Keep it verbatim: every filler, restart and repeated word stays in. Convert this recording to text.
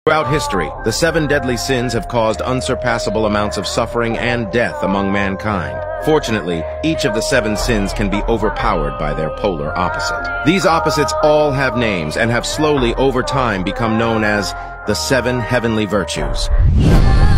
Throughout history, the seven deadly sins have caused unsurpassable amounts of suffering and death among mankind. Fortunately, each of the seven sins can be overpowered by their polar opposite. These opposites all have names and have slowly over time become known as the seven heavenly virtues.